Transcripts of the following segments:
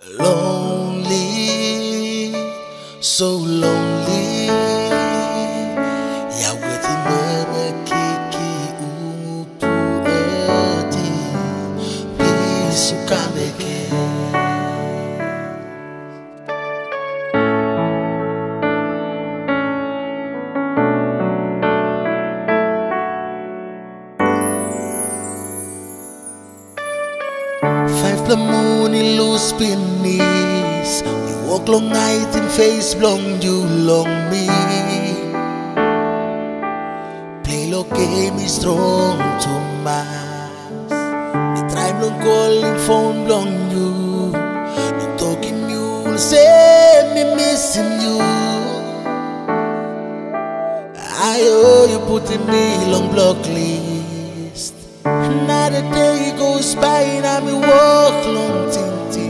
Lonely, so lonely. Ya weti mama kiki upuati. Please you come back again. Five the moon in loose beneath. You walk long night in face blong you long me. Play low game is strong to mass. The time long calling phone blong you. No talking you say me missing you. I owe you putting me long block list. Another day goes by and I me walk long tinting.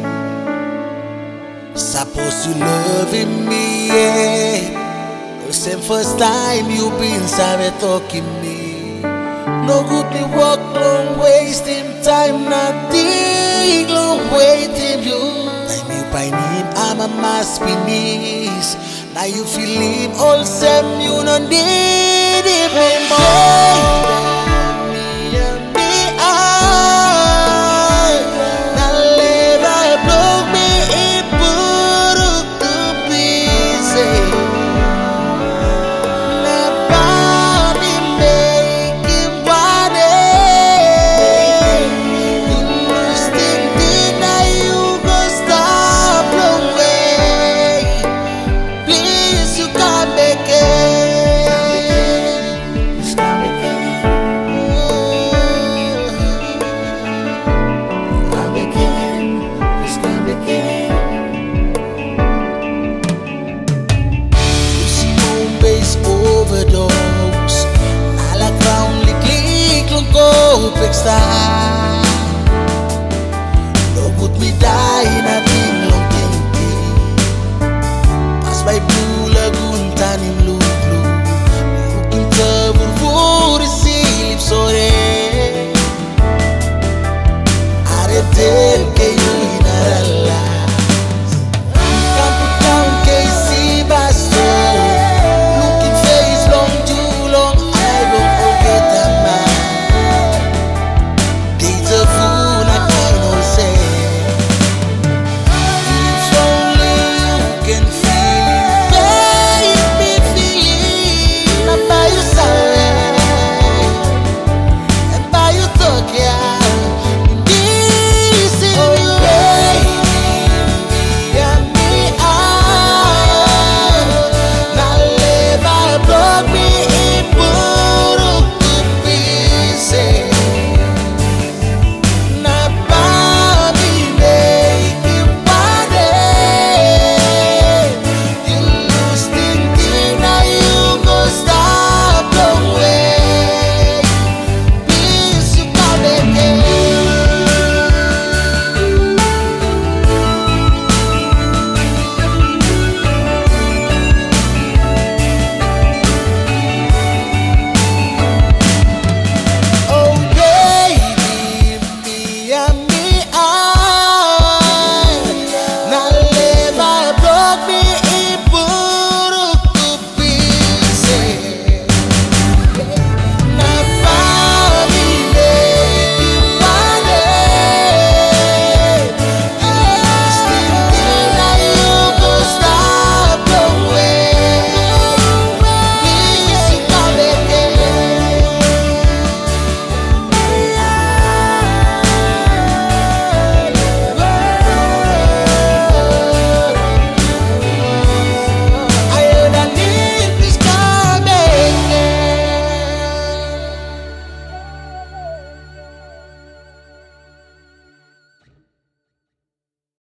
Suppose you loving me, yeah. The same first time you been sorry talking me. No good me walk long wasting time, not dig long waiting you. Time you by him, I'm a mass beneath. Now you feel him all same, you no need him anymore.